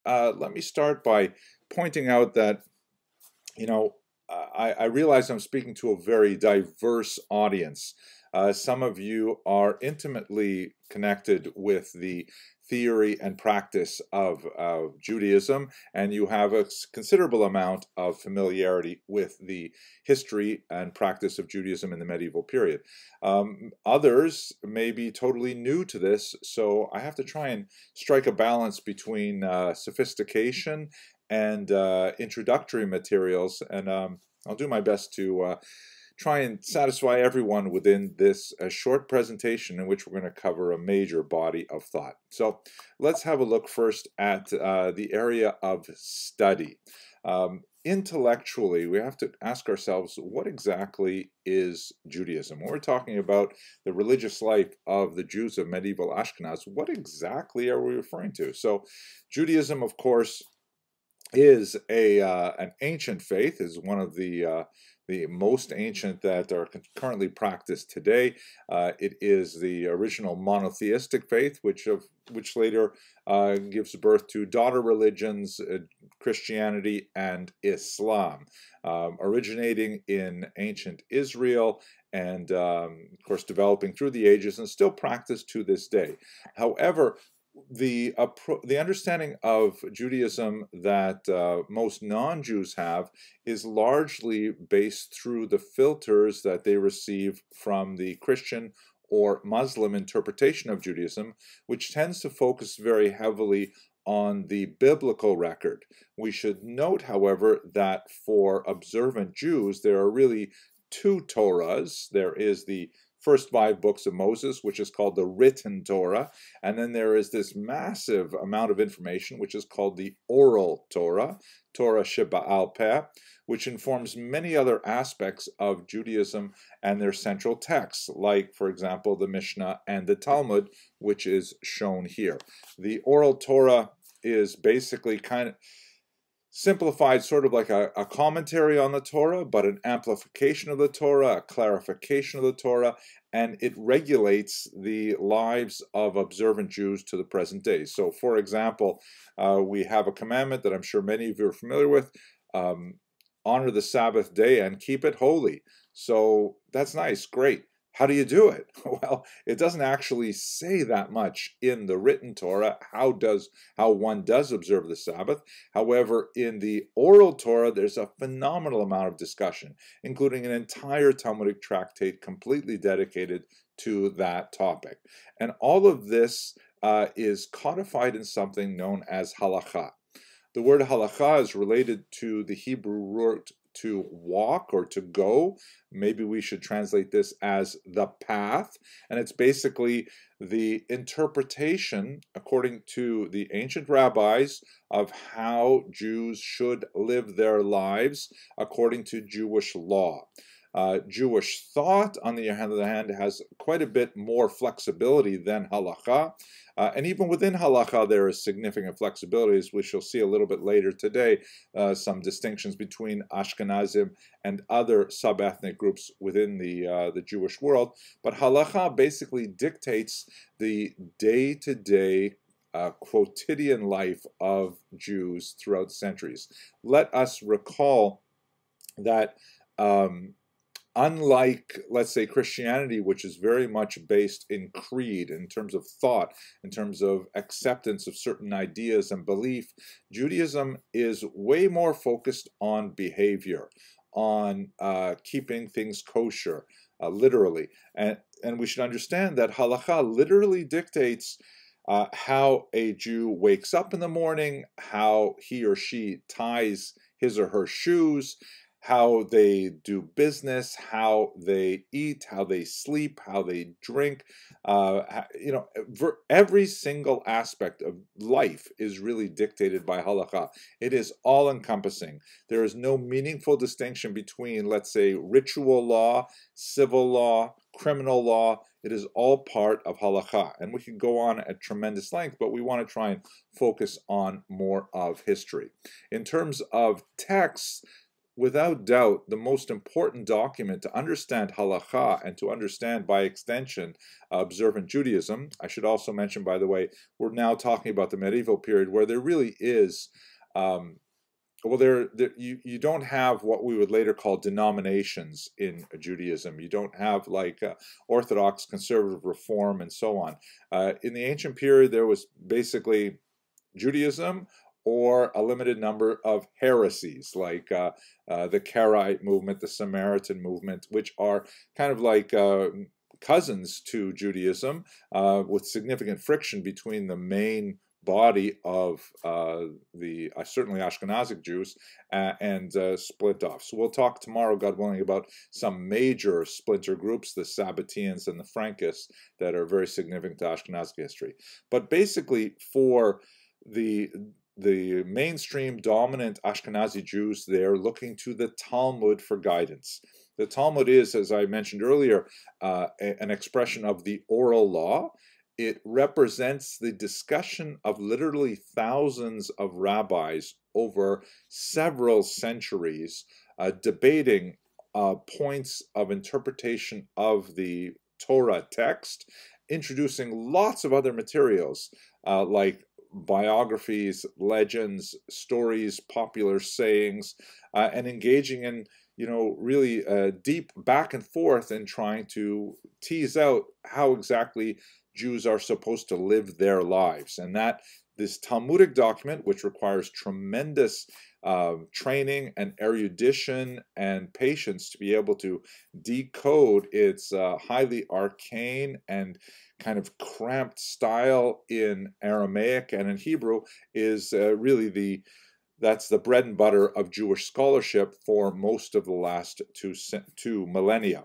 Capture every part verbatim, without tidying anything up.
uh, let me start by pointing out that, you know, I, I realize I'm speaking to a very diverse audience. Uh, some of you are intimately connected with the theory and practice of uh, Judaism, and you have a considerable amount of familiarity with the history and practice of Judaism in the medieval period. Um, others may be totally new to this, so I have to try and strike a balance between uh, sophistication and uh, introductory materials, and um, I'll do my best to uh, try and satisfy everyone within this uh, short presentation in which we're going to cover a major body of thought. So let's have a look first at uh, the area of study. Um, intellectually, we have to ask ourselves, what exactly is Judaism? When we're talking about the religious life of the Jews of medieval Ashkenaz, what exactly are we referring to? So Judaism, of course, is a uh, an ancient faith, is one of the uh, the most ancient that are currently practiced today. Uh, it is the original monotheistic faith, which of which later uh, gives birth to daughter religions, uh, Christianity and Islam, um, originating in ancient Israel and, um, of course, developing through the ages and still practiced to this day. However, the uh, the understanding of Judaism that uh, most non-Jews have is largely based through the filters that they receive from the Christian or Muslim interpretation of Judaism, which tends to focus very heavily on the biblical record. We should note, however, that for observant Jews, there are really two Torahs. There is the first five books of Moses, which is called the written Torah, and then there is this massive amount of information, which is called the oral Torah, Torah Shebaal Peh, which informs many other aspects of Judaism and their central texts, like, for example, the Mishnah and the Talmud, which is shown here. The oral Torah is basically kind of simplified, sort of like a, a commentary on the Torah, but an amplification of the Torah, a clarification of the Torah, and it regulates the lives of observant Jews to the present day. So, for example, uh, we have a commandment that I'm sure many of you are familiar with, um, honor the Sabbath day and keep it holy. So that's nice, great. How do you do it? Well, it doesn't actually say that much in the written Torah, how does how one does observe the Sabbath. However, in the oral Torah, there's a phenomenal amount of discussion, including an entire Talmudic tractate completely dedicated to that topic. And all of this uh, is codified in something known as halakha. The word halakha is related to the Hebrew word to walk or to go. Maybe we should translate this as the path. And it's basically the interpretation, according to the ancient rabbis, of how Jews should live their lives according to Jewish law. Uh, Jewish thought, on the other hand, has quite a bit more flexibility than halakha. Uh, and even within halakha, there is significant flexibilities, which you'll see a little bit later today, uh, some distinctions between Ashkenazim and other sub-ethnic groups within the, uh, the Jewish world. But halakha basically dictates the day-to-day uh, quotidian life of Jews throughout the centuries. Let us recall that um, unlike, let's say, Christianity, which is very much based in creed, in terms of thought, in terms of acceptance of certain ideas and belief, Judaism is way more focused on behavior, on uh, keeping things kosher, uh, literally. And, and we should understand that halakha literally dictates uh, how a Jew wakes up in the morning, how he or she ties his or her shoes, how they do business, how they eat, how they sleep, how they drink. Uh, you know, every single aspect of life is really dictated by halakha. It is all-encompassing. There is no meaningful distinction between, let's say, ritual law, civil law, criminal law. It is all part of halakha. And we could go on at tremendous length, but we want to try and focus on more of history. In terms of texts, without doubt, the most important document to understand halakha and to understand, by extension, observant Judaism. I should also mention, by the way, we're now talking about the medieval period where there really is, um, well, there, there you, you don't have what we would later call denominations in Judaism. You don't have like uh, Orthodox, Conservative, Reform, and so on. Uh, in the ancient period, there was basically Judaism or a limited number of heresies, like uh, uh, the Karaite movement, the Samaritan movement, which are kind of like uh, cousins to Judaism, uh, with significant friction between the main body of uh, the uh, certainly Ashkenazic Jews uh, and uh, split off. So we'll talk tomorrow, God willing, about some major splinter groups, the Sabbateans and the Frankists, that are very significant to Ashkenazic history. But basically, for the the mainstream dominant Ashkenazi Jews, they're looking to the Talmud for guidance. The Talmud is, as I mentioned earlier, uh, a, an expression of the oral law. It represents the discussion of literally thousands of rabbis over several centuries, uh, debating uh, points of interpretation of the Torah text, introducing lots of other materials uh, like biographies, legends, stories, popular sayings, uh, and engaging in, you know, really uh, deep back and forth in trying to tease out how exactly Jews are supposed to live their lives. And that this Talmudic document, which requires tremendous uh, training and erudition and patience to be able to decode its uh, highly arcane and kind of cramped style in Aramaic and in Hebrew, is uh, really the that's the bread and butter of Jewish scholarship for most of the last two, two millennia.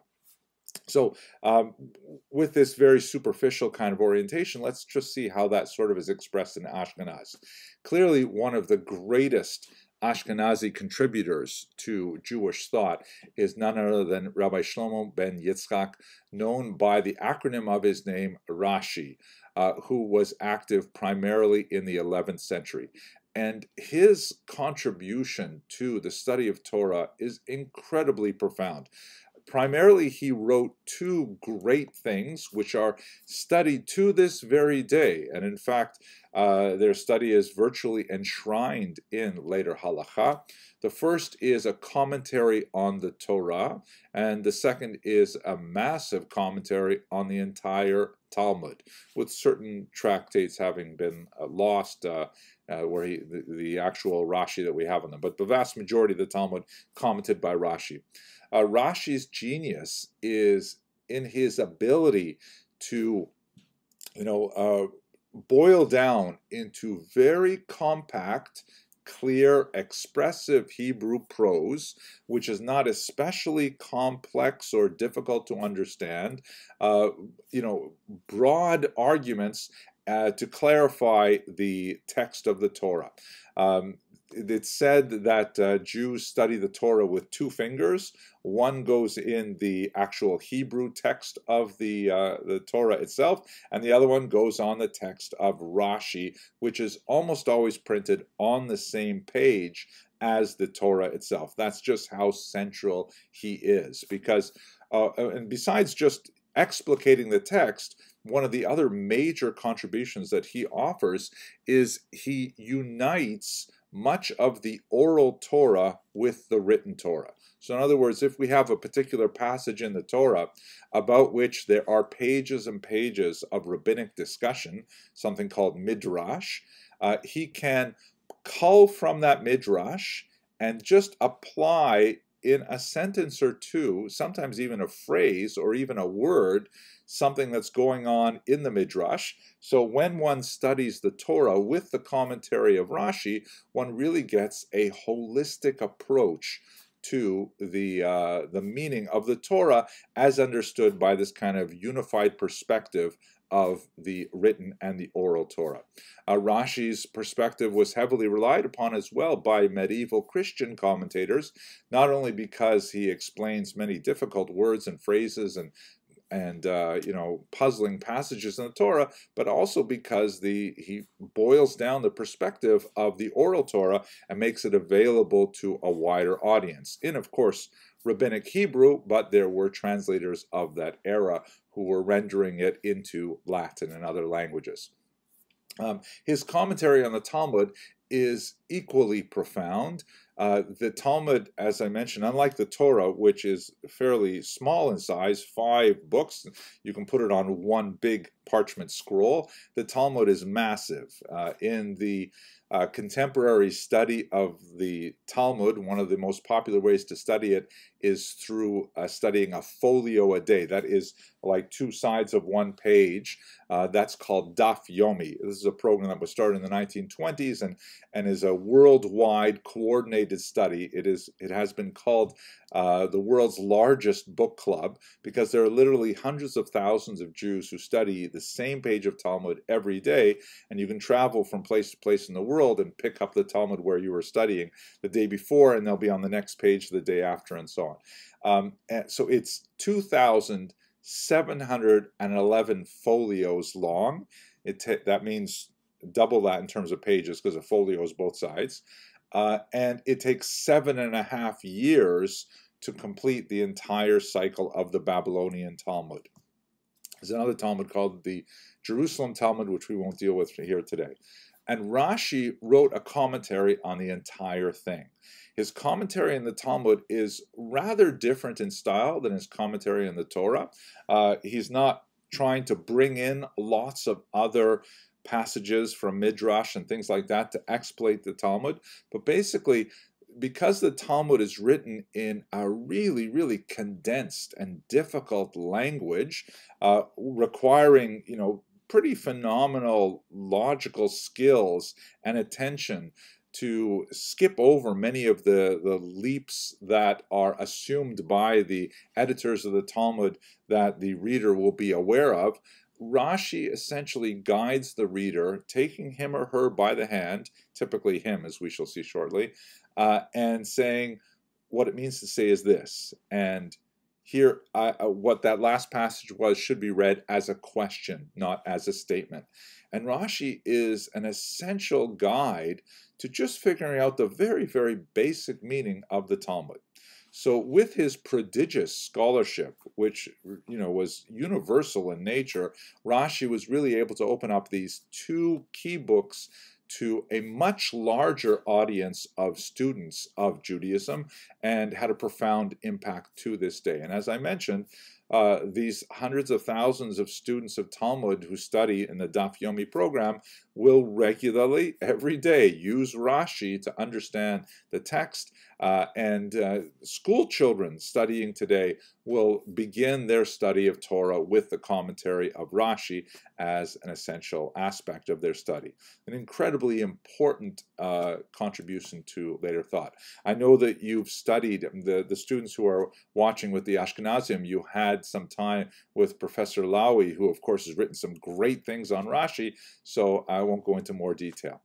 So um, with this very superficial kind of orientation, let's just see how that sort of is expressed in Ashkenaz. Clearly, one of the greatest Ashkenazi contributors to Jewish thought is none other than Rabbi Shlomo ben Yitzchak, known by the acronym of his name, Rashi, uh, who was active primarily in the eleventh century. And his contribution to the study of Torah is incredibly profound. Primarily, he wrote two great things which are studied to this very day. And in fact, uh, their study is virtually enshrined in later halakha. The first is a commentary on the Torah, and the second is a massive commentary on the entire Talmud, with certain tractates having been uh, lost, uh, uh, where he, the, the actual Rashi that we have on them. But the vast majority of the Talmud commented by Rashi. Uh, Rashi's genius is in his ability to, you know, uh, boil down into very compact, clear, expressive Hebrew prose, which is not especially complex or difficult to understand, uh, you know, broad arguments uh, to clarify the text of the Torah. Um, It's said that uh, Jews study the Torah with two fingers. One goes in the actual Hebrew text of the, uh, the Torah itself, and the other one goes on the text of Rashi, which is almost always printed on the same page as the Torah itself. That's just how central he is. Because, uh, and besides just explicating the text, one of the other major contributions that he offers is he unites much of the oral Torah with the written Torah. So in other words, if we have a particular passage in the Torah about which there are pages and pages of rabbinic discussion, something called midrash, uh, he can cull from that midrash and just apply in a sentence or two, sometimes even a phrase or even a word, something that's going on in the midrash. So when one studies the Torah with the commentary of Rashi, one really gets a holistic approach to the uh, the meaning of the Torah as understood by this kind of unified perspective of the written and the oral Torah. Uh, Rashi's perspective was heavily relied upon as well by medieval Christian commentators, not only because he explains many difficult words and phrases and and uh, you know, puzzling passages in the Torah, but also because the he boils down the perspective of the oral Torah and makes it available to a wider audience. In, of course, Rabbinic Hebrew, but there were translators of that era who were rendering it into Latin and other languages. Um, his commentary on the Talmud is equally profound. Uh, the Talmud, as I mentioned, unlike the Torah, which is fairly small in size, five books, you can put it on one big parchment scroll. The Talmud is massive. Uh, in the uh, contemporary study of the Talmud, one of the most popular ways to study it is through uh, studying a folio a day. That is like two sides of one page. Uh, that's called Daf Yomi. This is a program that was started in the nineteen twenties and, and is a worldwide coordinated study. It is it has been called uh, the world's largest book club because there are literally hundreds of thousands of Jews who study the same page of Talmud every day, and you can travel from place to place in the world and pick up the Talmud where you were studying the day before, and they'll be on the next page the day after, and so on. Um, and so it's two thousand seven hundred eleven folios long. It that means double that in terms of pages because a folio is both sides. Uh, and it takes seven and a half years to complete the entire cycle of the Babylonian Talmud. There's another Talmud called the Jerusalem Talmud, which we won't deal with here today. And Rashi wrote a commentary on the entire thing. His commentary in the Talmud is rather different in style than his commentary in the Torah. Uh, he's not trying to bring in lots of other passages from Midrash and things like that to exploit the Talmud, but basically, because the Talmud is written in a really, really condensed and difficult language, uh, requiring, you know, pretty phenomenal logical skills and attention to skip over many of the, the leaps that are assumed by the editors of the Talmud that the reader will be aware of, Rashi essentially guides the reader, taking him or her by the hand, typically him, as we shall see shortly, uh, and saying, what it means to say is this. And here, uh, what that last passage was should be read as a question, not as a statement. And Rashi is an essential guide to just figuring out the very, very basic meaning of the Talmud. So with his prodigious scholarship, which, you know, was universal in nature, Rashi was really able to open up these two key books to a much larger audience of students of Judaism and had a profound impact to this day. And as I mentioned, uh, these hundreds of thousands of students of Talmud who study in the Daf Yomi program will regularly, every day, use Rashi to understand the text. Uh, and uh, school children studying today will begin their study of Torah with the commentary of Rashi as an essential aspect of their study. An incredibly important uh, contribution to later thought. I know that you've studied, the, the students who are watching with the Ashkenazium, you had some time with Professor Lawi, who of course has written some great things on Rashi, so I won't go into more detail.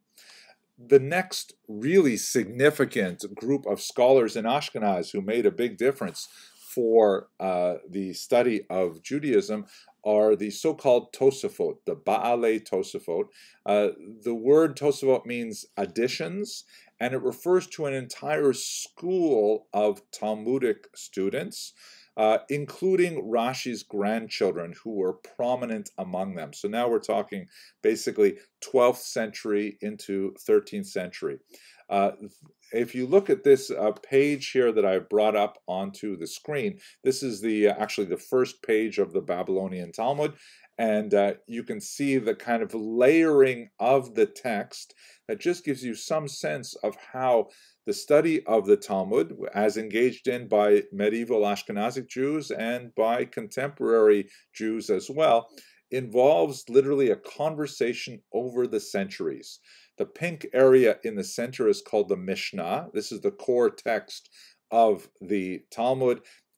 The next really significant group of scholars in Ashkenaz who made a big difference for uh, the study of Judaism are the so-called Tosafot, the Ba'alei Tosafot. Uh, the word Tosafot means additions, and it refers to an entire school of Talmudic students, Uh, including Rashi's grandchildren, who were prominent among them. So now we're talking basically twelfth century into thirteenth century. Uh, if you look at this uh, page here that I've brought up onto the screen, this is the uh, actually the first page of the Babylonian Talmud, and uh, you can see the kind of layering of the text that just gives you some sense of how the study of the Talmud, as engaged in by medieval Ashkenazic Jews and by contemporary Jews as well, involves literally a conversation over the centuries. The pink area in the center is called the Mishnah. This is the core text of the Talmud,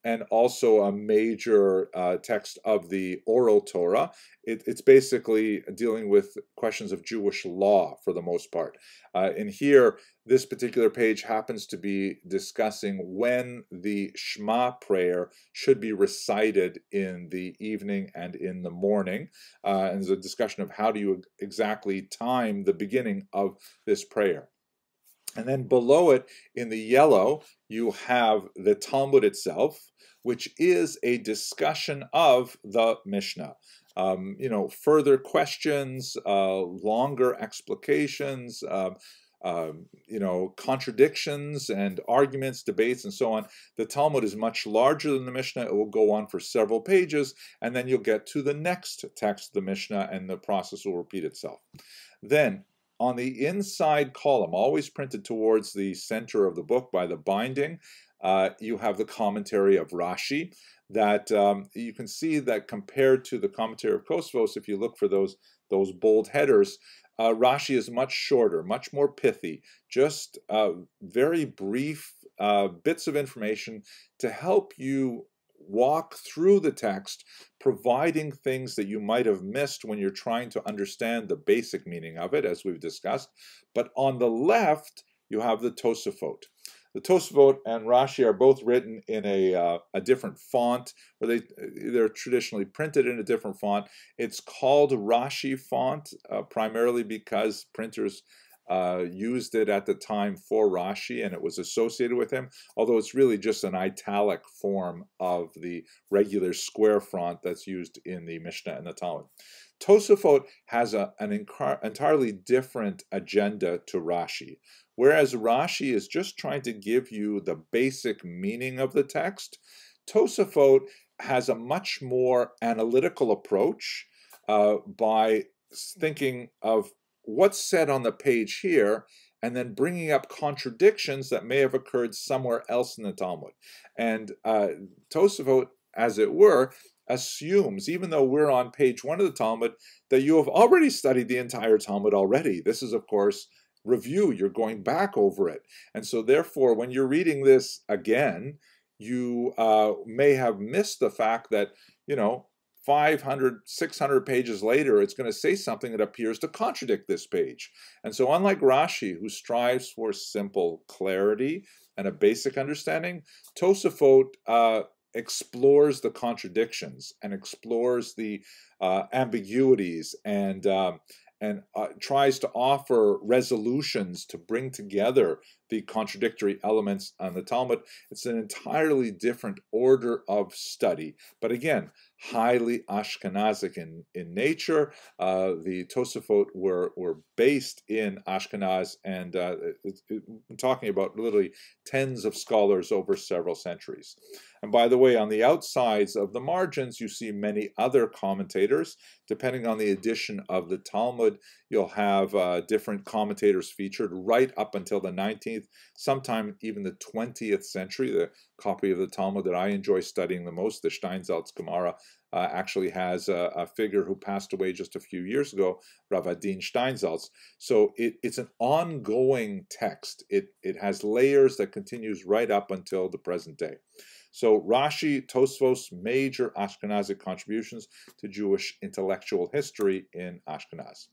and also a major uh, text of the oral Torah. It, it's basically dealing with questions of Jewish law for the most part. Uh, and here, this particular page happens to be discussing when the Shema prayer should be recited in the evening and in the morning. Uh, and there's a discussion of how do you exactly time the beginning of this prayer. And then below it, in the yellow, you have the Talmud itself, which is a discussion of the Mishnah. Um, you know, further questions, uh, longer explications, uh, um, you know, contradictions and arguments, debates, and so on. The Talmud is much larger than the Mishnah. It will go on for several pages, and then you'll get to the next text of the Mishnah, and the process will repeat itself. Then, on the inside column, always printed towards the center of the book by the binding, uh, you have the commentary of Rashi. That um, you can see that compared to the commentary of Kosvos, if you look for those those bold headers, uh, Rashi is much shorter, much more pithy, just uh, very brief uh, bits of information to help you walk through the text, providing things that you might have missed when you're trying to understand the basic meaning of it, as we've discussed. But on the left, you have the Tosafot. The Tosafot and Rashi are both written in a, uh, a different font, or they, they're traditionally printed in a different font. It's called Rashi font, uh, primarily because printers uh, used it at the time for Rashi, and it was associated with him, although it's really just an italic form of the regular square font that's used in the Mishnah and the Talmud. Tosafot has a, an entirely different agenda to Rashi. Whereas Rashi is just trying to give you the basic meaning of the text, Tosafot has a much more analytical approach uh, by thinking of what's said on the page here and then bringing up contradictions that may have occurred somewhere else in the Talmud. And uh, Tosafot, as it were, assumes, even though we're on page one of the Talmud, that you have already studied the entire Talmud already. This is, of course, review. You're going back over it. And so therefore, when you're reading this again, you uh, may have missed the fact that, you know, five hundred, six hundred pages later, it's going to say something that appears to contradict this page. And so unlike Rashi, who strives for simple clarity and a basic understanding, Tosafot uh, explores the contradictions and explores the uh, ambiguities and um, and uh, tries to offer resolutions to bring together the contradictory elements on the Talmud. It's an entirely different order of study, but again, highly Ashkenazic in, in nature. Uh, the Tosafot were, were based in Ashkenaz, and uh, it, it, I'm talking about literally tens of scholars over several centuries. And by the way, on the outsides of the margins, you see many other commentators. Depending on the edition of the Talmud, you'll have uh, different commentators featured right up until the nineteenth, sometime even the twentieth century. The copy of the Talmud that I enjoy studying the most, the Steinsaltz Gemara, uh, actually has a, a figure who passed away just a few years ago, Rav Adin Steinsaltz. So it, it's an ongoing text. It, it has layers that continues right up until the present day. So Rashi, Tosfos, major Ashkenazic contributions to Jewish intellectual history in Ashkenaz.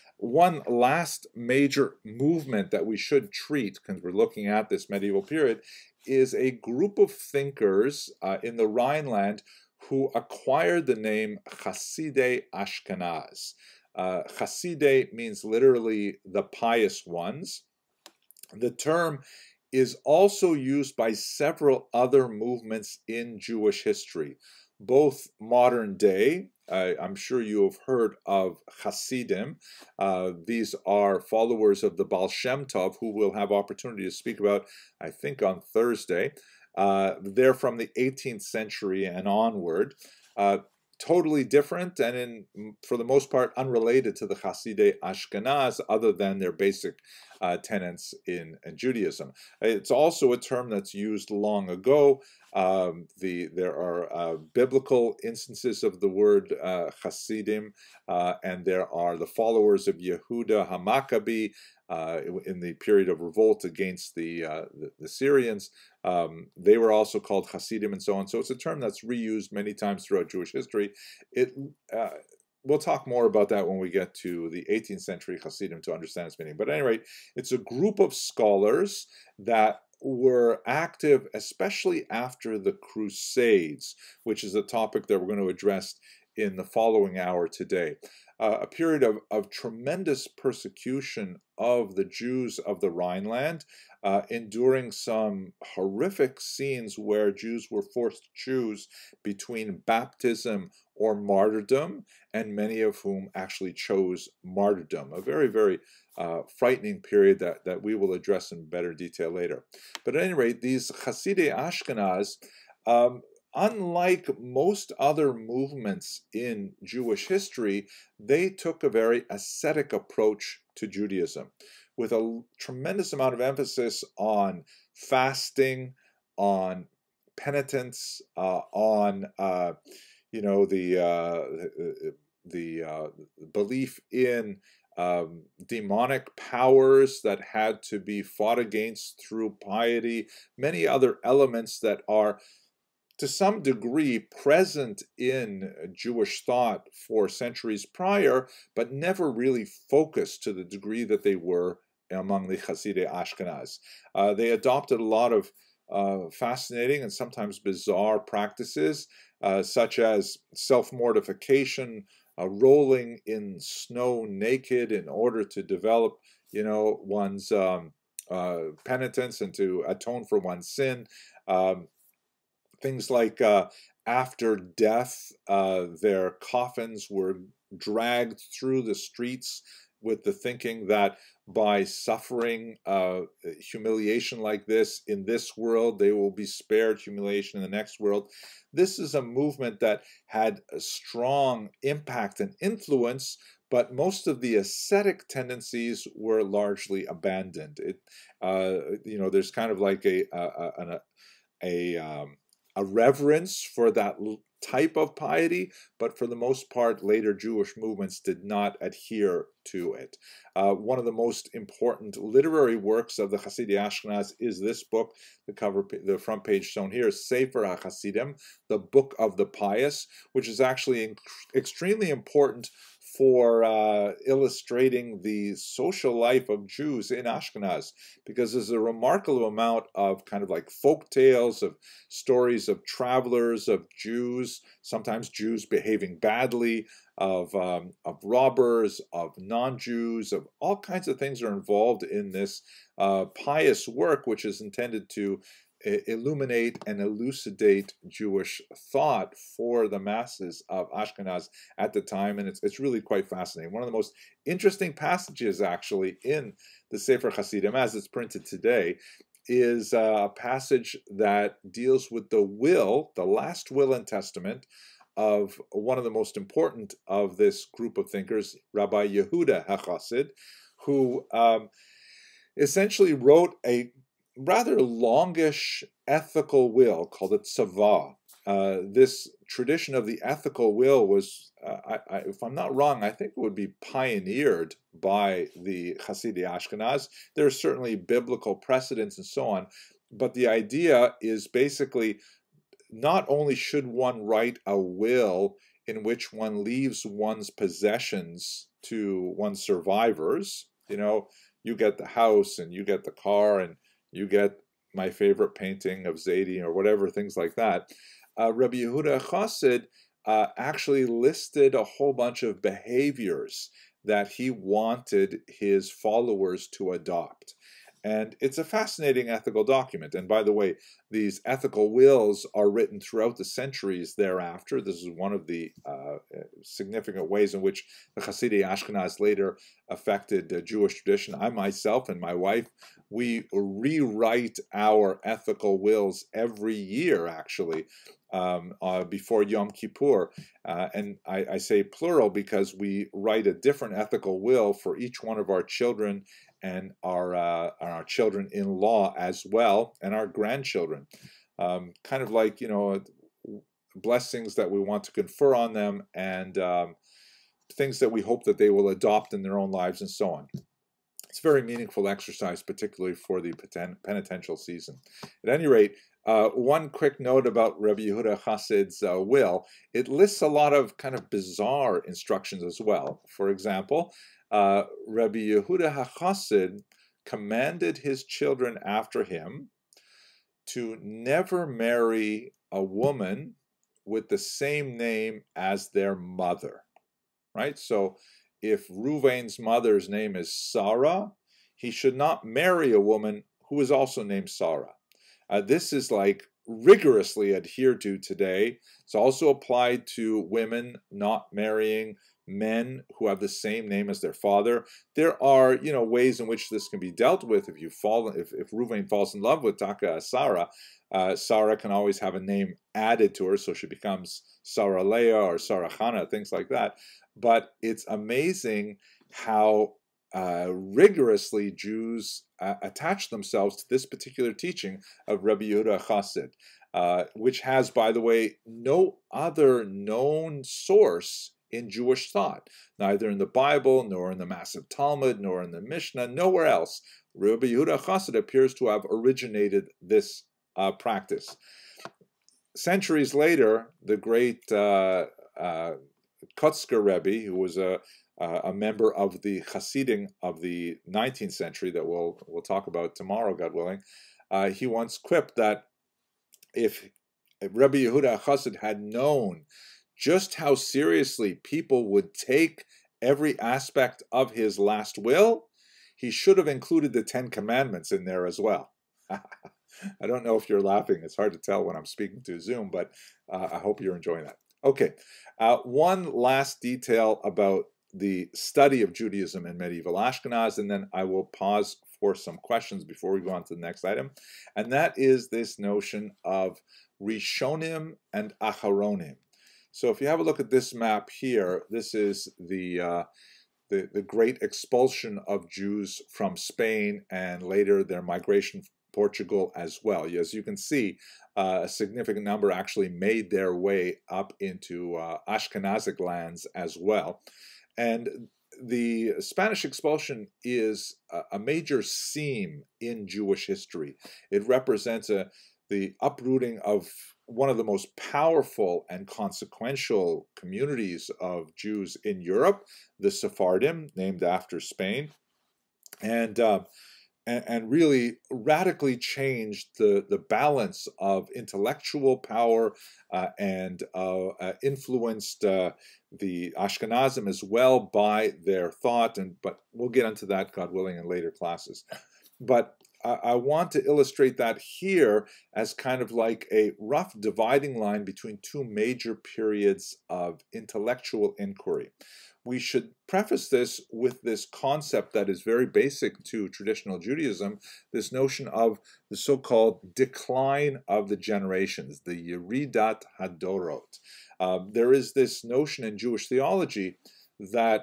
One last major movement that we should treat, because we're looking at this medieval period, is a group of thinkers uh, in the Rhineland who acquired the name Hasidei Ashkenaz. Uh, Hasidei means literally the pious ones. The term is also used by several other movements in Jewish history, both modern day. Uh, I'm sure you have heard of Hasidim. Uh, these are followers of the Baal Shem Tov, who we'll have opportunity to speak about, I think, on Thursday. Uh, they're from the eighteenth century and onward. Uh, totally different and, in, for the most part, unrelated to the Hasidei Ashkenaz, other than their basic uh, tenets in, in Judaism. It's also a term that's used long ago Um, the there are uh, biblical instances of the word uh, Hasidim, uh, and there are the followers of Yehuda Hamaccabi uh, in the period of revolt against the uh, the, the Syrians. Um, they were also called Hasidim and so on. So it's a term that's reused many times throughout Jewish history. It uh, We'll talk more about that when we get to the eighteenth century Hasidim to understand its meaning. But at any rate, it's a group of scholars that were active, especially after the Crusades, which is a topic that we're going to address in the following hour today. Uh, a period of, of tremendous persecution of the Jews of the Rhineland, uh, enduring some horrific scenes where Jews were forced to choose between baptism or martyrdom, and many of whom actually chose martyrdom. A very, very uh, frightening period that, that we will address in better detail later. But at any rate, these Hasidei Ashkenaz, um, unlike most other movements in Jewish history, they took a very ascetic approach to Judaism, with a tremendous amount of emphasis on fasting, on penitence, uh, on uh, you know the uh, the, the uh, belief in um, demonic powers that had to be fought against through piety, many other elements that are to some degree present in Jewish thought for centuries prior, but never really focused to the degree that they were among the Hasidei Ashkenaz. Uh, they adopted a lot of uh, fascinating and sometimes bizarre practices, uh, such as self-mortification, uh, rolling in snow naked in order to develop, you know, one's um, uh, penitence and to atone for one's sin. Um, Things like uh, after death, uh, their coffins were dragged through the streets with the thinking that by suffering uh, humiliation like this in this world, they will be spared humiliation in the next world. This is a movement that had a strong impact and influence, but most of the ascetic tendencies were largely abandoned. It, uh, you know, there's kind of like a a, a, a um, a reverence for that type of piety, but for the most part, later Jewish movements did not adhere to it. Uh, one of the most important literary works of the Hasidei Ashkenaz is this book. The cover, the front page shown here is Sefer HaChasidim, the Book of the Pious, which is actually extremely important for uh, illustrating the social life of Jews in Ashkenaz, because there's a remarkable amount of kind of like folk tales, of stories of travelers, of Jews, sometimes Jews behaving badly, of, um, of robbers, of non-Jews, of all kinds of things are involved in this uh, pious work, which is intended to illuminate and elucidate Jewish thought for the masses of Ashkenaz at the time, and it's it's really quite fascinating. One of the most interesting passages, actually, in the Sefer Hasidim, as it's printed today, is a passage that deals with the will, the last will and testament, of one of the most important of this group of thinkers, Rabbi Yehuda HaChassid, who um, essentially wrote a rather longish ethical will called a tzavah. Uh, this tradition of the ethical will was, uh, I, I, if I'm not wrong, I think it would be pioneered by the Hasidei Ashkenaz. There are certainly biblical precedents and so on, but the idea is basically not only should one write a will in which one leaves one's possessions to one's survivors, you know, you get the house and you get the car and you get my favorite painting of Zaidi or whatever, things like that. Uh, Rabbi Yehuda Chassid uh, actually listed a whole bunch of behaviors that he wanted his followers to adopt. And it's a fascinating ethical document. And by the way, these ethical wills are written throughout the centuries thereafter. This is one of the uh, significant ways in which the Hasidei Ashkenaz later affected uh, Jewish tradition. I myself and my wife, we rewrite our ethical wills every year, actually, um, uh, before Yom Kippur. Uh, and I, I say plural because we write a different ethical will for each one of our children and our uh, our children-in-law as well, and our grandchildren. um, kind of like, you know, blessings that we want to confer on them, and um, things that we hope that they will adopt in their own lives, and so on. It's a very meaningful exercise, particularly for the penitential season. At any rate, uh, one quick note about Rabbi Yehuda Chassid's uh, will. It lists a lot of kind of bizarre instructions as well. For example, uh, Rabbi Yehuda HaChassid commanded his children after him to never marry a woman with the same name as their mother, right? So if Ruvain's mother's name is Sarah, he should not marry a woman who is also named Sarah. Uh, this is like rigorously adhered to today. It's also applied to women not marrying men who have the same name as their father. There are, you know, ways in which this can be dealt with. If you fall, if, if Ruvain falls in love with Taka Sarah, uh, Sarah can always have a name added to her, so she becomes Sarah Leah or Sarah Chana, things like that. But it's amazing how uh, rigorously Jews uh, attach themselves to this particular teaching of Rabbi Yehuda Chassid, uh, which has, by the way, no other known source in Jewish thought, neither in the Bible, nor in the Massive Talmud, nor in the Mishnah, nowhere else. Rabbi Yehuda Chassid appears to have originated this uh, practice. Centuries later, the great uh, uh, Kotzker Rebbe, who was a uh, a member of the Hasidim of the nineteenth century that we'll we'll talk about tomorrow, God willing, uh, he once quipped that if, if Rebbe Yehuda Chassid had known just how seriously people would take every aspect of his last will, he should have included the Ten Commandments in there as well. I don't know if you're laughing. It's hard to tell when I'm speaking to Zoom, but uh, I hope you're enjoying that. Okay, uh, one last detail about the study of Judaism in medieval Ashkenaz, and then I will pause for some questions before we go on to the next item, and that is this notion of Rishonim and Acharonim. So if you have a look at this map here, this is the, uh, the, the great expulsion of Jews from Spain and later their migration from Portugal as well. As you can see, uh, a significant number actually made their way up into uh, Ashkenazic lands as well. And the Spanish expulsion is a, a major seam in Jewish history. It represents a, the uprooting of one of the most powerful and consequential communities of Jews in Europe, the Sephardim, named after Spain, and uh, and, and really radically changed the, the balance of intellectual power uh, and uh, uh, influenced uh, the Ashkenazim as well by their thought. And but we'll get into that, God willing, in later classes. But I want to illustrate that here as kind of like a rough dividing line between two major periods of intellectual inquiry. We should preface this with this concept that is very basic to traditional Judaism, this notion of the so-called decline of the generations, the Yeridat Hadorot. Uh, there is this notion in Jewish theology that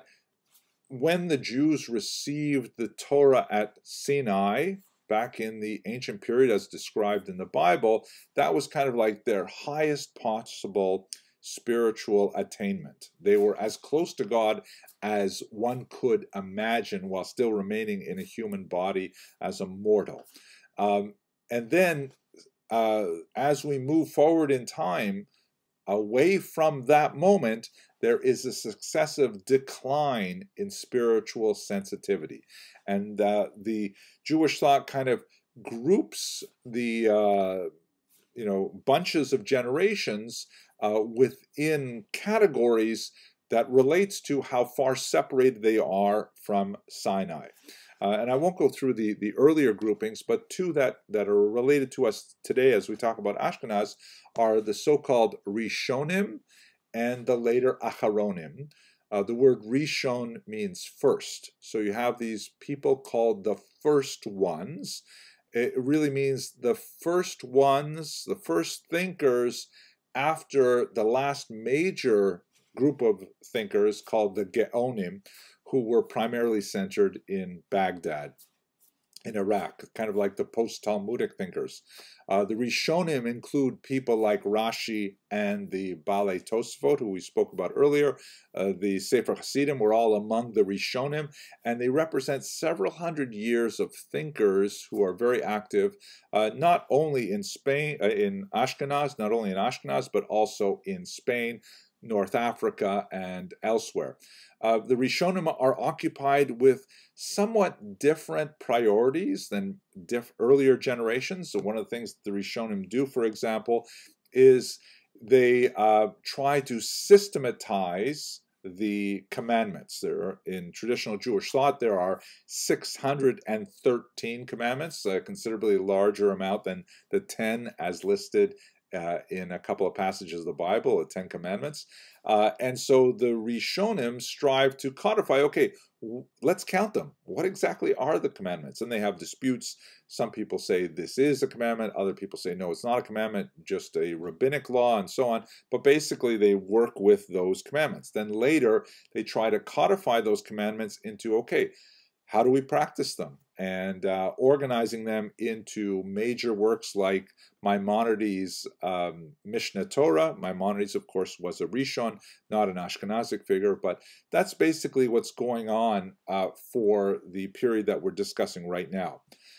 when the Jews received the Torah at Sinai, back in the ancient period as described in the Bible, that was kind of like their highest possible spiritual attainment. They were as close to God as one could imagine while still remaining in a human body as a mortal. Um, and then uh, as we move forward in time, away from that moment, there is a successive decline in spiritual sensitivity. And uh, the Jewish thought kind of groups the, uh, you know, bunches of generations uh, within categories that relates to how far separated they are from Sinai. Uh, and I won't go through the, the earlier groupings, but two that, that are related to us today as we talk about Ashkenaz are the so-called Rishonim and the later Acharonim. Uh, the word Rishon means first. So you have these people called the first ones. It really means the first ones, the first thinkers after the last major group of thinkers called the Geonim, who were primarily centered in Baghdad. in Iraq, kind of like the post-Talmudic thinkers. Uh, the Rishonim include people like Rashi and the Balei Tosfot, who we spoke about earlier. Uh, the Sefer Hasidim were all among the Rishonim, and they represent several hundred years of thinkers who are very active, uh, not only in Spain, uh, in Ashkenaz, not only in Ashkenaz, but also in Spain, North Africa, and elsewhere. Uh, the Rishonim are occupied with somewhat different priorities than diff earlier generations. So one of the things the Rishonim do, for example, is they uh, try to systematize the commandments. There are, in traditional Jewish thought, there are six hundred thirteen commandments, a considerably larger amount than the ten as listed Uh, in a couple of passages of the Bible, the Ten Commandments. Uh, and so the Rishonim strive to codify, okay, let's count them. What exactly are the commandments? And they have disputes. Some people say this is a commandment. Other people say, no, it's not a commandment, just a rabbinic law, and so on. But basically, they work with those commandments. Then later, they try to codify those commandments into, okay, how do we practice them? And uh, organizing them into major works like Maimonides' um, Mishneh Torah. Maimonides, of course, was a Rishon, not an Ashkenazic figure, but that's basically what's going on uh, for the period that we're discussing right now.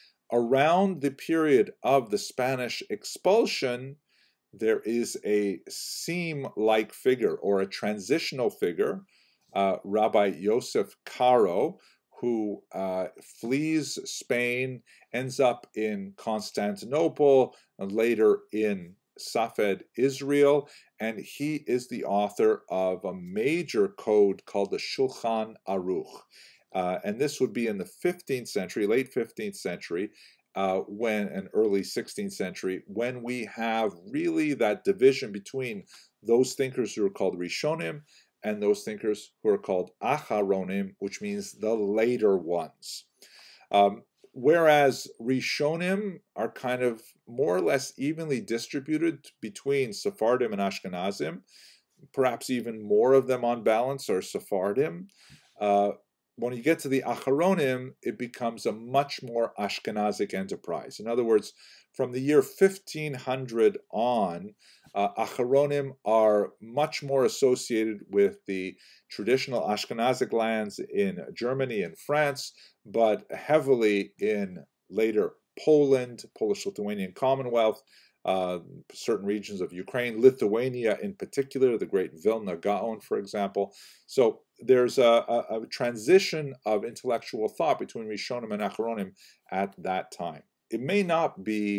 Around the period of the Spanish expulsion, there is a seam-like figure, or a transitional figure, uh, Rabbi Yosef Karo, who uh, flees Spain, ends up in Constantinople, and later in Safed, Israel, and he is the author of a major code called the Shulchan Aruch. Uh, and this would be in the fifteenth century, late fifteenth century, uh, when, and early sixteenth century, when we have really that division between those thinkers who are called Rishonim and those thinkers who are called Acharonim, which means the later ones. Um, whereas Rishonim are kind of more or less evenly distributed between Sephardim and Ashkenazim, perhaps even more of them on balance are Sephardim. Uh, when you get to the Acharonim, it becomes a much more Ashkenazic enterprise. In other words, from the year fifteen hundred on, uh, Acharonim are much more associated with the traditional Ashkenazic lands in Germany and France, but heavily in later Poland, Polish-Lithuanian Commonwealth, uh, certain regions of Ukraine, Lithuania in particular, the great Vilna Gaon, for example. So there's a, a, a transition of intellectual thought between Rishonim and Acharonim at that time. It may not be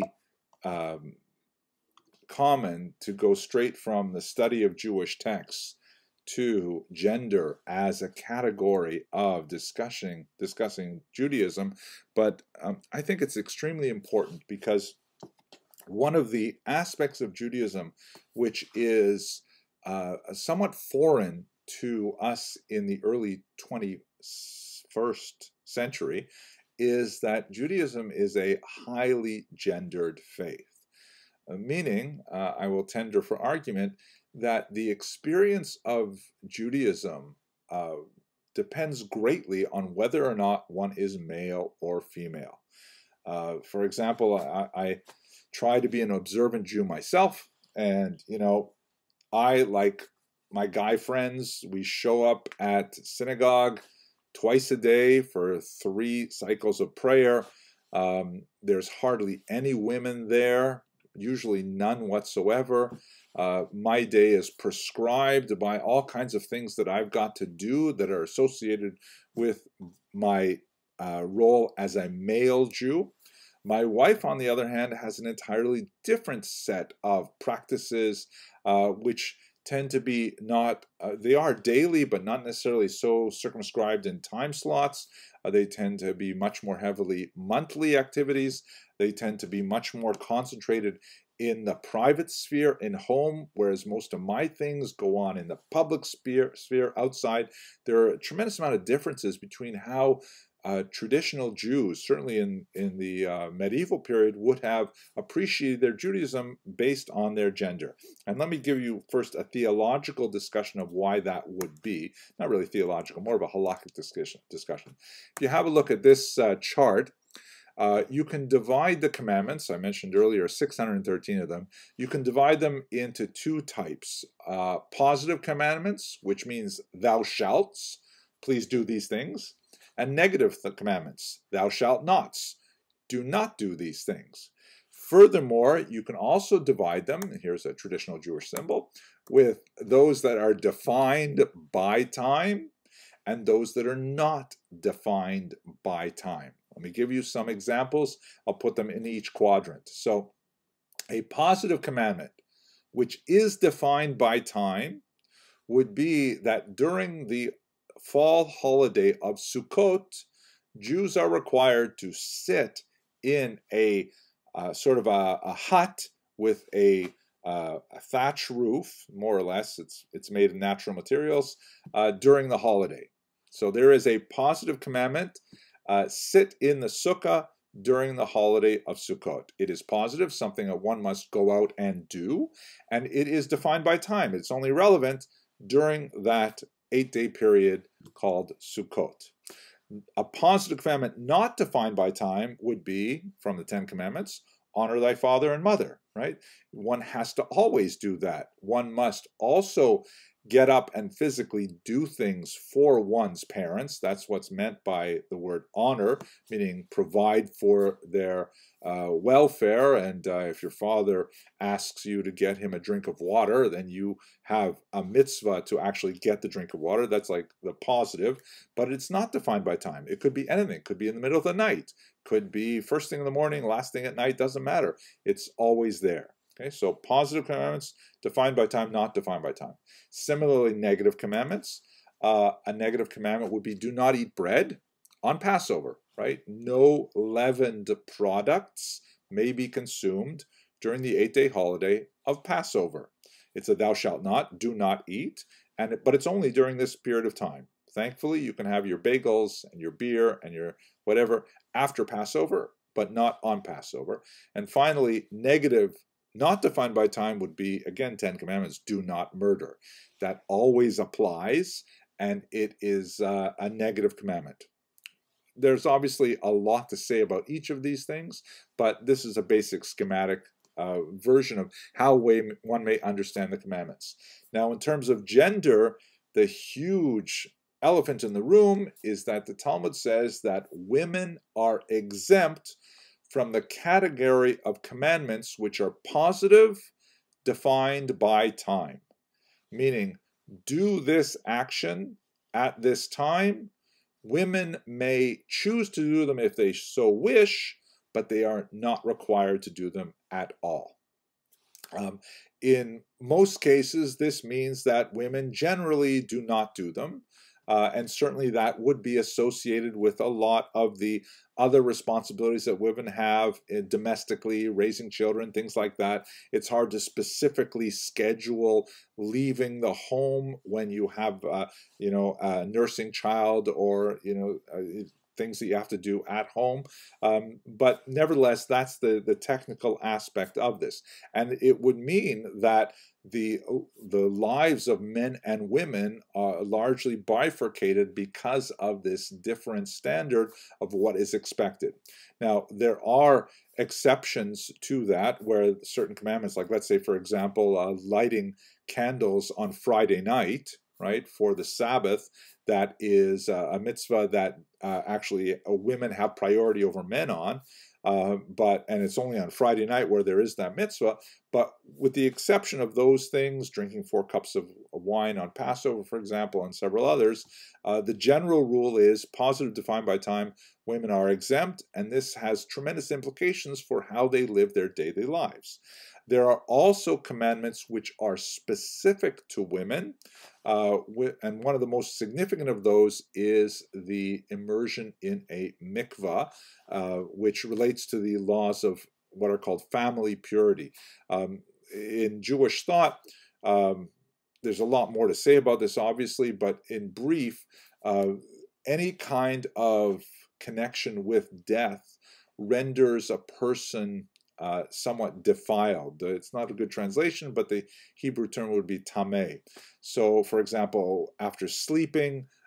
um, common to go straight from the study of Jewish texts to gender as a category of discussing discussing Judaism, but um, I think it's extremely important because one of the aspects of Judaism which is uh, somewhat foreign to us in the early twenty-first century is that Judaism is a highly gendered faith, uh, meaning, uh, I will tender for argument, that the experience of Judaism uh, depends greatly on whether or not one is male or female. Uh, for example, I, I try to be an observant Jew myself, and, you know, I, like my guy friends, we show up at synagogue twice a day for three cycles of prayer. Um, there's hardly any women there, usually none whatsoever. Uh, my day is prescribed by all kinds of things that I've got to do that are associated with my uh, role as a male Jew. My wife, on the other hand, has an entirely different set of practices, uh, which tend to be not, uh, they are daily, but not necessarily so circumscribed in time slots. Uh, they tend to be much more heavily monthly activities. They tend to be much more concentrated in the private sphere, in home, whereas most of my things go on in the public sphere, sphere outside. There are a tremendous amount of differences between how Uh, traditional Jews, certainly in, in the uh, medieval period, would have appreciated their Judaism based on their gender. And let me give you first a theological discussion of why that would be. Not really theological, more of a halakhic discussion. discussion. If you have a look at this uh, chart, Uh, you can divide the commandments, I mentioned earlier, six hundred thirteen of them. You can divide them into two types. Uh, positive commandments, which means thou shalt, please do these things, and negative commandments, thou shalt nots, do not do these things. Furthermore, you can also divide them, and here's a traditional Jewish symbol, with those that are defined by time and those that are not defined by time. Let me give you some examples. I'll put them in each quadrant. So, a positive commandment, which is defined by time, would be that during the fall holiday of Sukkot, Jews are required to sit in a uh, sort of a, a hut with a, uh, a thatch roof, more or less. It's, it's made of natural materials uh, during the holiday. So there is a positive commandment, uh, sit in the sukkah during the holiday of Sukkot. It is positive, something that one must go out and do, and it is defined by time. It's only relevant during that eight-day period called Sukkot. A positive commandment not defined by time would be, from the Ten Commandments, honor thy father and mother, right? One has to always do that. One must also get up and physically do things for one's parents. That's what's meant by the word honor, meaning provide for their uh, welfare. And uh, if your father asks you to get him a drink of water, then you have a mitzvah to actually get the drink of water. That's like the positive, but it's not defined by time. It could be anything. It could be in the middle of the night. Could be first thing in the morning, last thing at night, doesn't matter. It's always there. Okay, so positive commandments defined by time, not defined by time. Similarly, negative commandments. Uh, a negative commandment would be do not eat bread on Passover, right? No leavened products may be consumed during the eight-day holiday of Passover. It's a thou shalt not, do not eat, and but it's only during this period of time. Thankfully, you can have your bagels and your beer and your whatever after Passover, but not on Passover. And finally, negative not defined by time would be, again, Ten Commandments, do not murder. That always applies, and it is uh, a negative commandment. There's obviously a lot to say about each of these things, but this is a basic schematic uh, version of how one may understand the commandments. Now, in terms of gender, the huge elephant in the room is that the Talmud says that women are exempt from the category of commandments which are positive, defined by time. Meaning, do this action at this time. Women may choose to do them if they so wish, but they are not required to do them at all. Um, in most cases, this means that women generally do not do them. Uh, and certainly that would be associated with a lot of the other responsibilities that women have in domestically, raising children, things like that. It's hard to specifically schedule leaving the home when you have, uh, you know, a nursing child or, you know, uh, things that you have to do at home. Um, but nevertheless, that's the, the technical aspect of this. And it would mean that the, the lives of men and women are largely bifurcated because of this different standard of what is expected. Now, there are exceptions to that where certain commandments, like let's say, for example, uh, lighting candles on Friday night, right, for the Sabbath, that is uh, a mitzvah that uh, actually uh, women have priority over men on, uh, but and it's only on Friday night where there is that mitzvah. But with the exception of those things, drinking four cups of wine on Passover, for example, and several others, uh, the general rule is positive defined by time, women are exempt, and this has tremendous implications for how they live their daily lives. There are also commandments which are specific to women, uh, and one of the most significant of those is the immersion in a mikvah, uh, which relates to the laws of what are called family purity. Um, in Jewish thought, um, there's a lot more to say about this, obviously, but in brief, uh, any kind of connection with death renders a person Uh, somewhat defiled. It's not a good translation, but the Hebrew term would be tameh. So, for example, after sleeping,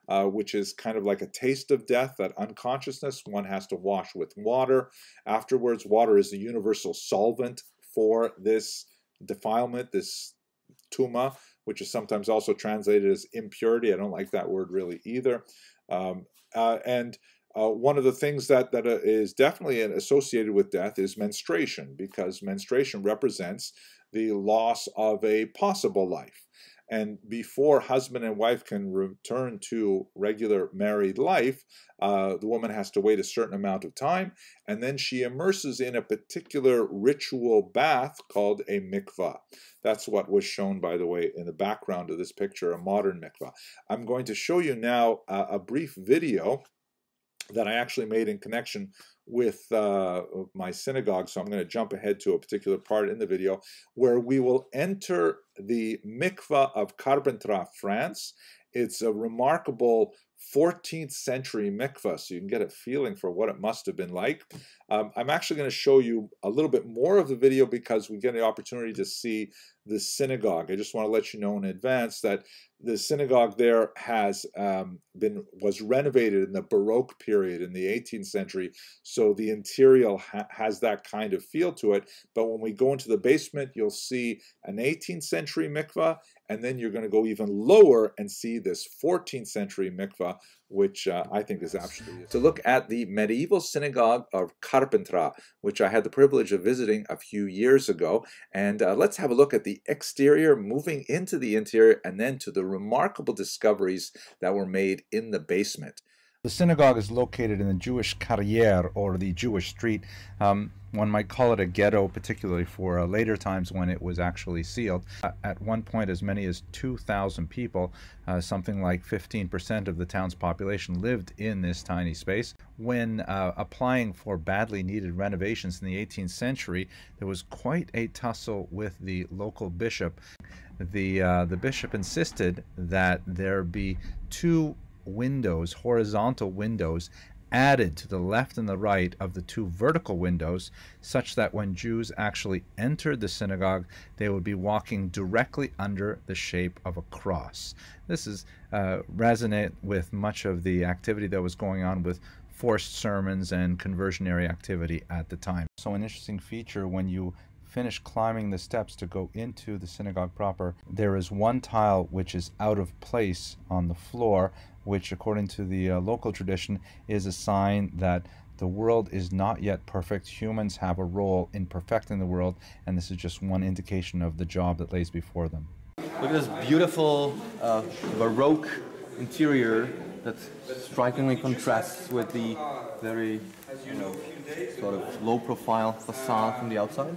uh, which is kind of like a taste of death, that unconsciousness. One has to wash with water. Afterwards, water is the universal solvent for this defilement, this tuma, which is sometimes also translated as impurity. I don't like that word really either. Um, uh, and uh, one of the things that, that uh, is definitely associated with death is menstruation, because menstruation represents the loss of a possible life. And before husband and wife can return to regular married life, uh, the woman has to wait a certain amount of time, and then she immerses in a particular ritual bath called a mikvah. That's what was shown, by the way, in the background of this picture, a modern mikvah. I'm going to show you now uh, a brief video that I actually made in connection with uh, my synagogue. So I'm going to jump ahead to a particular part in the video where we will enter the mikvah of Carpentras, France. It's a remarkable fourteenth century mikvah, so you can get a feeling for what it must have been like. Um, I'm actually going to show you a little bit more of the video because we get the opportunity to see the synagogue. I just want to let you know in advance that the synagogue there has um, been was renovated in the Baroque period in the eighteenth century, so the interior ha has that kind of feel to it. But when we go into the basement, you'll see an eighteenth century mikvah, and then you're going to go even lower and see this fourteenth century mikvah, which uh, I think is absolutely... To look at the medieval synagogue of Carpentras, which I had the privilege of visiting a few years ago. And uh, let's have a look at the exterior, moving into the interior, and then to the remarkable discoveries that were made in the basement. The synagogue is located in the Jewish carrière, or the Jewish street. Um, one might call it a ghetto, particularly for uh, later times when it was actually sealed. Uh, at one point, as many as two thousand people, uh, something like fifteen percent of the town's population, lived in this tiny space. When uh, applying for badly needed renovations in the eighteenth century, there was quite a tussle with the local bishop. The, uh, the bishop insisted that there be two windows, horizontal windows, added to the left and the right of the two vertical windows, such that when Jews actually entered the synagogue, they would be walking directly under the shape of a cross. This is uh, resonant with much of the activity that was going on with forced sermons and conversionary activity at the time. So an interesting feature, when you finish climbing the steps to go into the synagogue proper, there is one tile which is out of place on the floor, which according to the uh, local tradition is a sign that the world is not yet perfect. Humans have a role in perfecting the world, and this is just one indication of the job that lays before them. Look at this beautiful uh, Baroque interior that strikingly contrasts with the very, you know, sort of low-profile facade from the outside.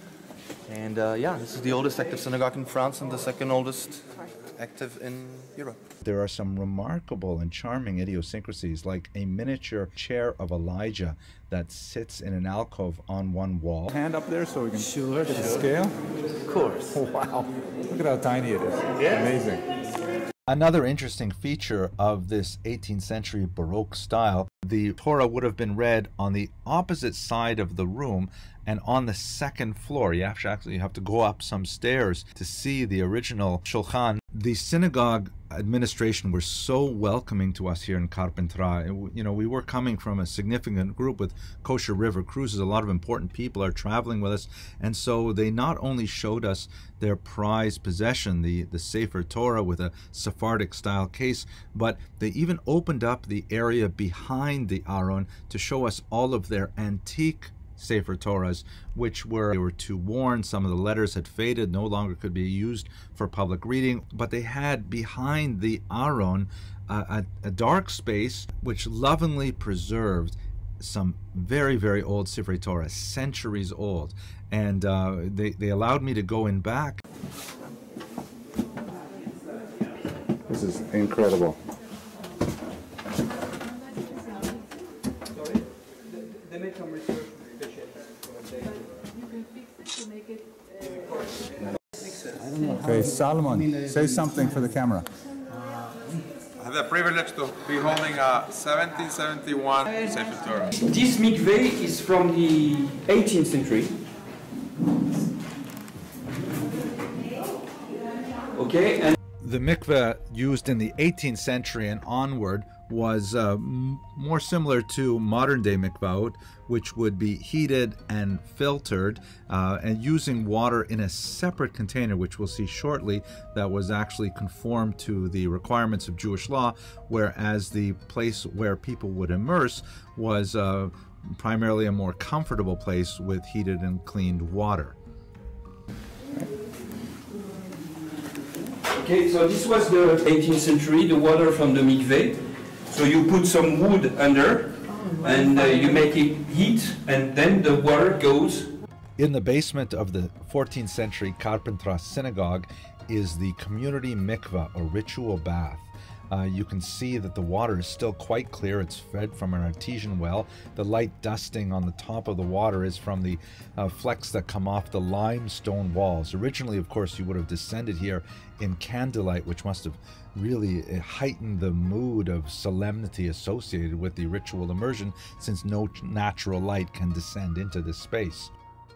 And uh, yeah, this is the oldest active synagogue in France and the second oldest active in Europe. There are some remarkable and charming idiosyncrasies, like a miniature chair of Elijah that sits in an alcove on one wall. Hand up there so we can sure, get the scale. Of course. Oh, wow. Look at how tiny it is. Yeah. Amazing. Another interesting feature of this eighteenth century Baroque style, the Torah would have been read on the opposite side of the room and on the second floor. You have to actually have to go up some stairs to see the original Shulchan. The synagogue administration were so welcoming to us here in Carpentras. You know, we were coming from a significant group with Kosher River Cruises. A lot of important people are traveling with us, and so they not only showed us their prized possession, the, the Sefer Torah with a Sephardic style case, but they even opened up the area behind the Aron to show us all of their antique Sefer Torahs, which were, they were too worn. Some of the letters had faded, no longer could be used for public reading, but they had behind the Aron uh, a, a dark space which lovingly preserved some very, very old Sefer Torah, centuries old. And uh, they, they allowed me to go in back. This is incredible. Okay, Solomon, say something for the camera. I have the privilege to be holding a seventeen seventy-one Sefer Torah. This mikveh is from the eighteenth century. Okay, and The mikveh used in the eighteenth century and onward was uh, m more similar to modern-day mikvahot, which would be heated and filtered uh, and using water in a separate container, which we'll see shortly, that was actually conformed to the requirements of Jewish law, whereas the place where people would immerse was uh, primarily a more comfortable place with heated and cleaned water. Okay, so this was the eighteenth century, the water from the mikveh. So you put some wood under, and uh, you make it heat, and then the water goes. In the basement of the fourteenth century Carpentras synagogue is the community mikveh, or ritual bath. Uh, you can see that the water is still quite clear. It's fed from an artesian well. The light dusting on the top of the water is from the uh, flecks that come off the limestone walls. Originally, of course, you would have descended here in candlelight, which must have really heightened the mood of solemnity associated with the ritual immersion, since no natural light can descend into this space.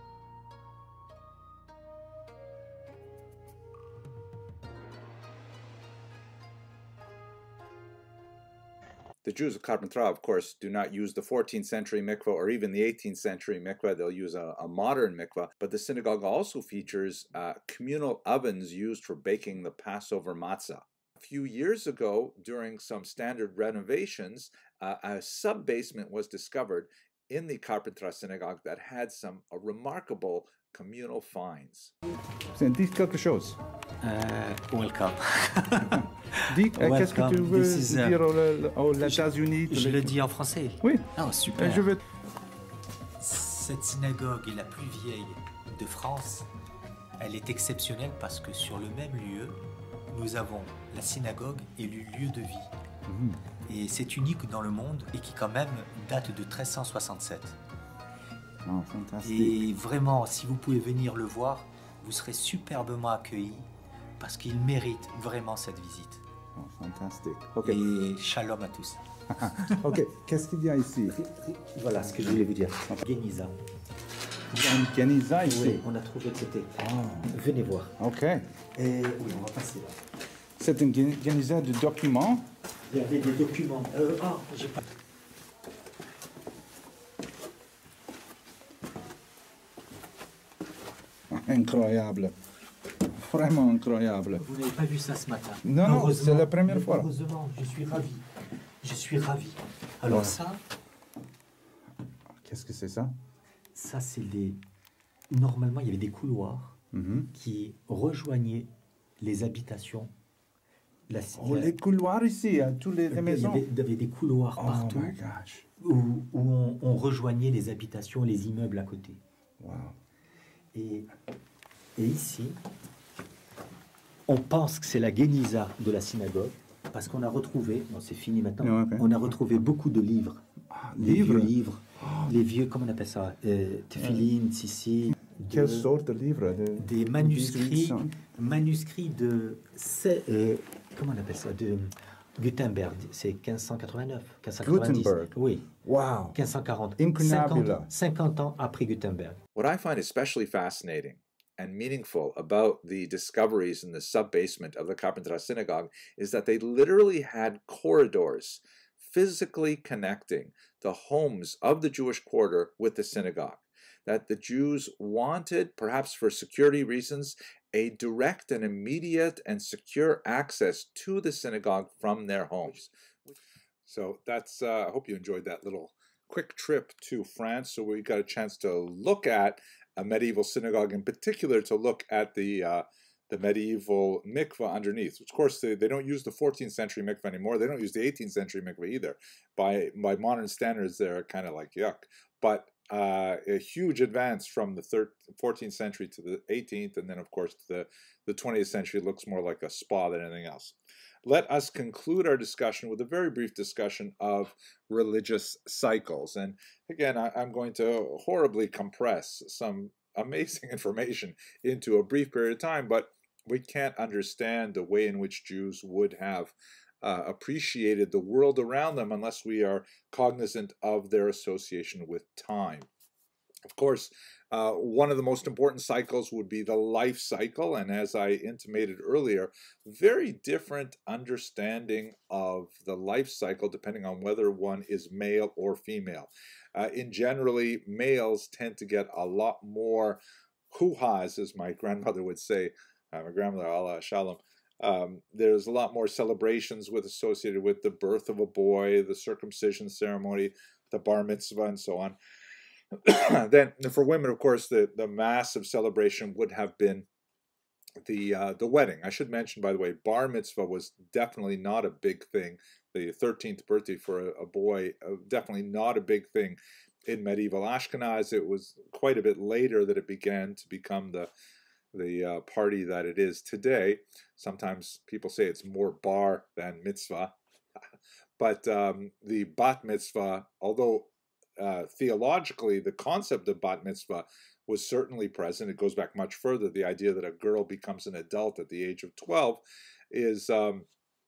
The Jews of Carpentras, of course, do not use the fourteenth century mikveh or even the eighteenth century mikveh. They'll use a, a modern mikveh. But the synagogue also features uh, communal ovens used for baking the Passover matzah. A few years ago, during some standard renovations, uh, a sub-basement was discovered in the Carpentras synagogue that had some uh, remarkable communal finds. Dis quelque chose. Uh, welcome. Dis, euh, qu'est-ce que tu veux This is, uh, dire aux, aux États-Unis? Je le dis en français. Oui. Oh, super. Je veux... Cette synagogue est la plus vieille de France. Elle est exceptionnelle parce que sur le même lieu, nous avons la synagogue et le lieu de vie. Mmh. Et c'est unique dans le monde et qui quand même date de treize cent soixante-sept. Oh, fantastique. Et vraiment, si vous pouvez venir le voir, vous serez superbement accueillis parce qu'il mérite vraiment cette visite. Oh, fantastique. Okay. Et shalom à tous. Ok, qu'est-ce qu'il y a ici? Voilà ce que je voulais vous dire. Geniza. Il y a une Geniza ici. Oui, on a trouvé que c'était. Oh. Venez voir. Ok. Et oui, on va passer là. C'est une Geniza de documents. Il y avait des documents. Euh, ah, j'ai pas. Incroyable. Vraiment incroyable. Vous n'avez pas vu ça ce matin? Non, non, c'est la première fois. Heureusement, je suis ravi. Je suis ravi. Alors ouais. ça... Qu'est-ce que c'est ça? Ça, c'est des... Normalement, il y avait des couloirs mm-hmm. qui rejoignaient les habitations. La... Oh, les couloirs ici, à toutes les, les maisons. Il y, avait, il y avait des couloirs oh partout où, où on, on rejoignait les habitations, les immeubles à côté. Wow. Et, et ici, on pense que c'est la Geniza de la synagogue, parce qu'on a retrouvé, non c'est fini maintenant, okay. on a retrouvé beaucoup de livres. Ah, les livres? vieux livres, oh. les vieux, comment on appelle ça, euh, Tefillin, Sissi. Quelle sorte de livres? De, des manuscrits, manuscrits de, euh, comment on appelle ça, de Gutenberg, c'est quinze cent quatre-vingt-neuf, quinze cent quatre-vingt-dix. Gutenberg. Oui. Wow. quinze cent quarante. Incunabula. cinquante, cinquante ans après Gutenberg. What I find especially fascinating and meaningful about the discoveries in the sub-basement of the Carpentras synagogue is that they literally had corridors physically connecting the homes of the Jewish quarter with the synagogue. That the Jews wanted, perhaps for security reasons, a direct and immediate and secure access to the synagogue from their homes. So that's, uh, I hope you enjoyed that little quick trip to France. So we got a chance to look at a medieval synagogue, in particular to look at the uh, the medieval mikveh underneath. Which, of course, they, they don't use the fourteenth century mikveh anymore. They don't use the eighteenth century mikveh either. By by modern standards, they're kind of like yuck. But uh, a huge advance from the fourteenth century to the eighteenth, and then, of course, the, the twentieth century looks more like a spa than anything else. Let us conclude our discussion with a very brief discussion of religious cycles. And again, I, I'm going to horribly compress some amazing information into a brief period of time, but we can't understand the way in which Jews would have uh, appreciated the world around them unless we are cognizant of their association with time. Of course, uh, one of the most important cycles would be the life cycle, and as I intimated earlier, very different understanding of the life cycle depending on whether one is male or female. Uh, in generally, males tend to get a lot more hoo-has, as my grandmother would say. Uh, my grandmother, Allah Shalom. Um, there's a lot more celebrations with associated with the birth of a boy, the circumcision ceremony, the bar mitzvah, and so on. Then for women, of course, the, the massive celebration would have been the uh, the wedding. I should mention, by the way, bar mitzvah was definitely not a big thing. The thirteenth birthday for a, a boy, uh, definitely not a big thing in medieval Ashkenaz. It was quite a bit later that it began to become the the uh, party that it is today. Sometimes people say it's more bar than mitzvah. But um, the bat mitzvah, although uh, theologically the concept of bat mitzvah was certainly present, it goes back much further. The idea that a girl becomes an adult at the age of twelve is um,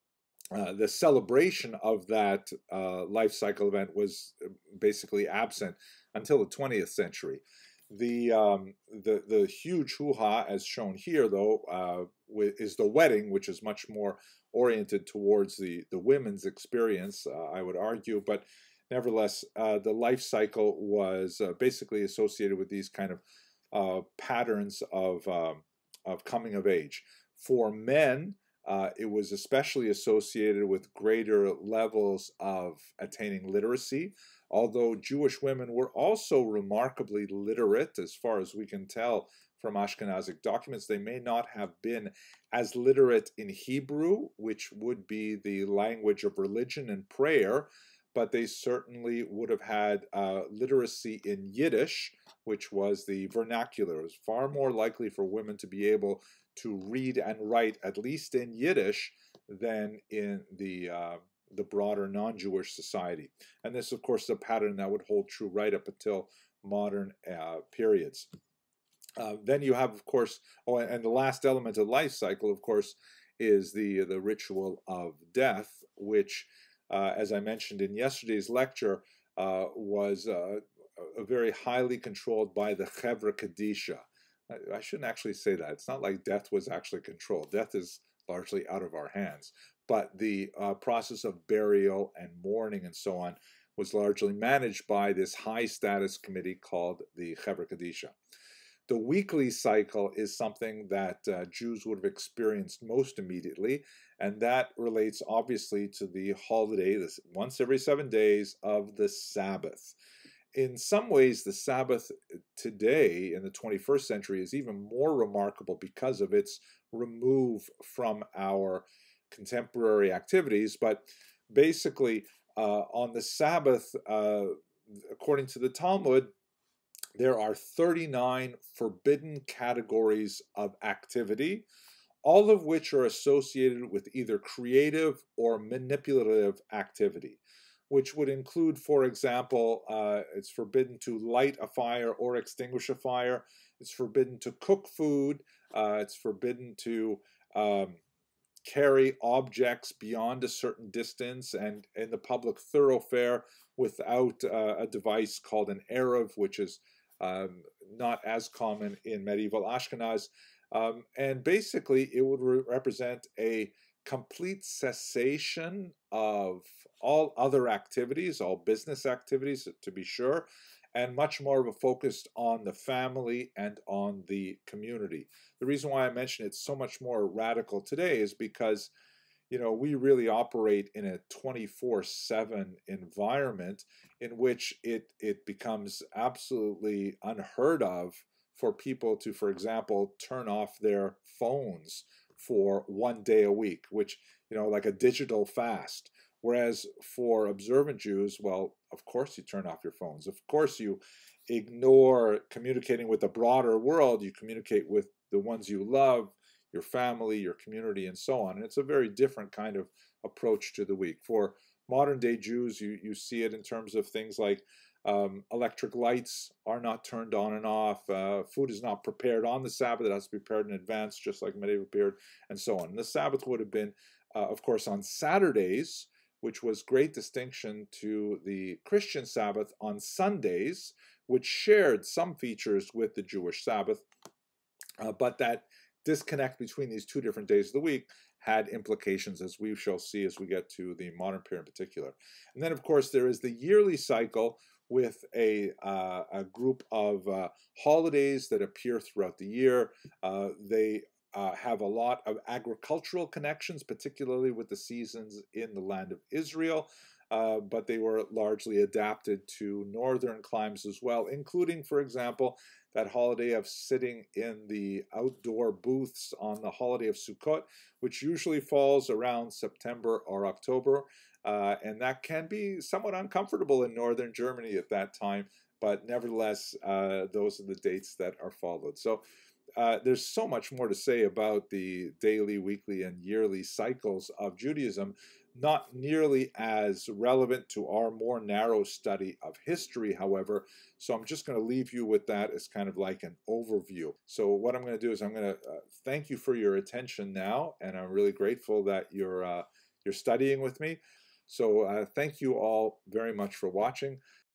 uh, the celebration of that uh, life cycle event was basically absent until the twentieth century. The um, the the huge hoo-ha, as shown here, though, uh, is the wedding, which is much more oriented towards the the women's experience, uh, I would argue. But nevertheless, uh, the life cycle was uh, basically associated with these kind of uh, patterns of um, of coming of age. For men, uh, it was especially associated with greater levels of attaining literacy. Although Jewish women were also remarkably literate, as far as we can tell from Ashkenazic documents, they may not have been as literate in Hebrew, which would be the language of religion and prayer, but they certainly would have had uh, literacy in Yiddish, which was the vernacular. It was far more likely for women to be able to read and write, at least in Yiddish, than in the uh, the broader non-Jewish society. And this, of course, is a pattern that would hold true right up until modern uh, periods. Uh, then you have, of course, oh, and the last element of the life cycle, of course, is the, the ritual of death, which, uh, as I mentioned in yesterday's lecture, uh, was uh, very highly controlled by the Chevra Kadisha. I, I shouldn't actually say that. It's not like death was actually controlled. Death is largely out of our hands. But the uh, process of burial and mourning and so on was largely managed by this high-status committee called the Chevra Kadisha. The weekly cycle is something that uh, Jews would have experienced most immediately, and that relates obviously to the holiday, this once every seven days of the Sabbath. In some ways, the Sabbath today in the twenty-first century is even more remarkable because of its remove from our contemporary activities. But basically, uh, on the Sabbath, uh, according to the Talmud, there are thirty-nine forbidden categories of activity, all of which are associated with either creative or manipulative activity, which would include, for example, uh, it's forbidden to light a fire or extinguish a fire. It's forbidden to cook food. Uh, it's forbidden to um, carry objects beyond a certain distance and in the public thoroughfare without uh, a device called an erev, which is um, not as common in medieval Ashkenaz. Um, and basically, it would re represent a complete cessation of all other activities, all business activities, to be sure, and much more of a focus on the family and on the community. The reason why I mention it's so much more radical today is because, you know, we really operate in a twenty-four seven environment in which it, it becomes absolutely unheard of for people to, for example, turn off their phones for one day a week, which, you know, like a digital fast. Whereas for observant Jews, well, of course you turn off your phones. Of course you ignore communicating with the broader world. You communicate with the ones you love, your family, your community, and so on. And it's a very different kind of approach to the week. For modern day Jews, you, you see it in terms of things like um, electric lights are not turned on and off. Uh, food is not prepared on the Sabbath. It has to be prepared in advance, just like medieval period, and so on. And the Sabbath would have been, uh, of course, on Saturdays, which was great distinction to the Christian Sabbath on Sundays, which shared some features with the Jewish Sabbath, uh, but that disconnect between these two different days of the week had implications, as we shall see as we get to the modern period in particular. And then, of course, there is the yearly cycle with a, uh, a group of uh, holidays that appear throughout the year. Uh, they uh, have a lot of agricultural connections, particularly with the seasons in the land of Israel, uh, but they were largely adapted to northern climes as well, including, for example, that holiday of sitting in the outdoor booths on the holiday of Sukkot, which usually falls around September or October. Uh, and that can be somewhat uncomfortable in northern Germany at that time, but nevertheless, uh, those are the dates that are followed. So uh, there's so much more to say about the daily, weekly, and yearly cycles of Judaism, not nearly as relevant to our more narrow study of history, however. So I'm just going to leave you with that as kind of like an overview. So what I'm going to do is I'm going to uh, thank you for your attention now, and I'm really grateful that you're uh, you're studying with me. So uh, thank you all very much for watching.